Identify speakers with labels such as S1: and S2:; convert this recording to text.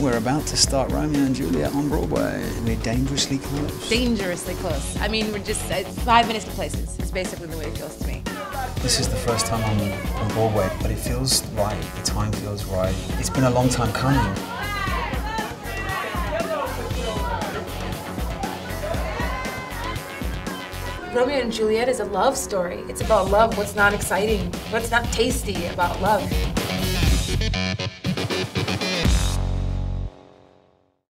S1: We're about to start Romeo and Juliet on Broadway. We're dangerously close.
S2: Dangerously close. I mean, we're just 5 minutes to places. It's basically the way it feels to me.
S1: This is the first time I'm on Broadway, but it feels right. The time feels right. It's been a long time coming.
S2: Romeo and Juliet is a love story. It's about love. What's not exciting? What's not tasty about love?